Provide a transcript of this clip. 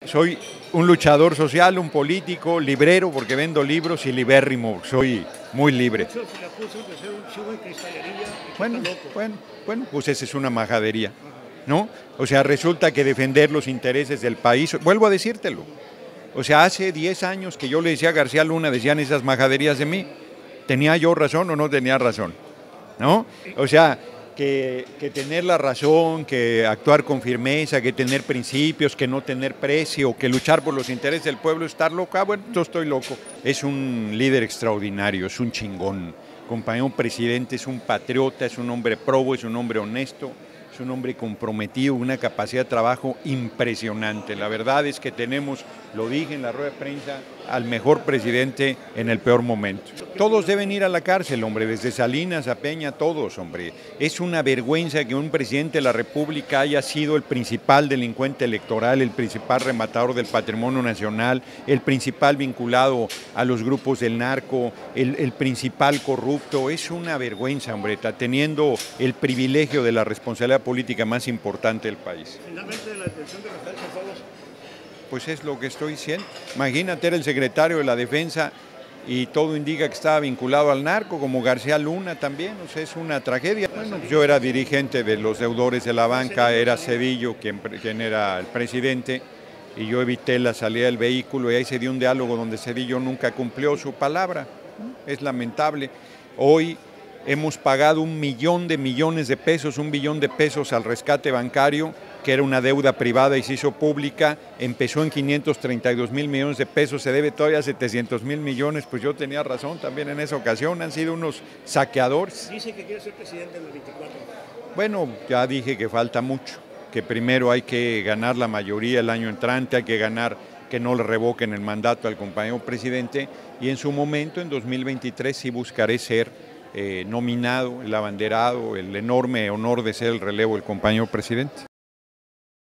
Soy un luchador social, un político, librero, porque vendo libros y libérrimo, soy muy libre. Muchos le acusan de ser un chivo de cristalería y que Bueno, está loco. bueno, pues esa es una majadería, ¿no? O sea, resulta que defender los intereses del país, vuelvo a decírtelo, o sea, hace 10 años que yo le decía a García Luna, decían esas majaderías de mí, ¿tenía yo razón o no tenía razón? ¿No? O sea, que tener la razón, que actuar con firmeza, que tener principios, que no tener precio, que luchar por los intereses del pueblo, estar loco. Ah, bueno, yo estoy loco. Es un líder extraordinario, es un chingón. Compañero presidente, es un patriota, es un hombre probo, es un hombre honesto, es un hombre comprometido, una capacidad de trabajo impresionante. La verdad es que tenemos, lo dije en la rueda de prensa, al mejor presidente en el peor momento. Todos deben ir a la cárcel, hombre, desde Salinas a Peña, todos, hombre. Es una vergüenza que un presidente de la República haya sido el principal delincuente electoral, el principal rematador del patrimonio nacional, el principal vinculado a los grupos del narco, el principal corrupto. Es una vergüenza, hombre, está teniendo el privilegio de la responsabilidad política más importante del país. Finalmente, la detención de Rafael Cienfuegos. Pues es lo que estoy diciendo. Imagínate, era el secretario de la Defensa y todo indica que estaba vinculado al narco, como García Luna también, o sea, es una tragedia. Bueno, yo era dirigente de los deudores de la banca, era Cedillo quien era el presidente, y yo evité la salida del vehículo y ahí se dio un diálogo donde Cedillo nunca cumplió su palabra. Es lamentable. Hoy hemos pagado 1 millón de millones de pesos, 1 billón de pesos al rescate bancario, que era una deuda privada y se hizo pública, empezó en 532 mil millones de pesos, se debe todavía 700 mil millones, pues yo tenía razón también en esa ocasión, han sido unos saqueadores. Dice que quiere ser presidente en el 24. Bueno, ya dije que falta mucho, que primero hay que ganar la mayoría el año entrante, hay que ganar que no le revoquen el mandato al compañero presidente y en su momento, en 2023, sí buscaré ser nominado, el abanderado, el enorme honor de ser el relevo del compañero presidente.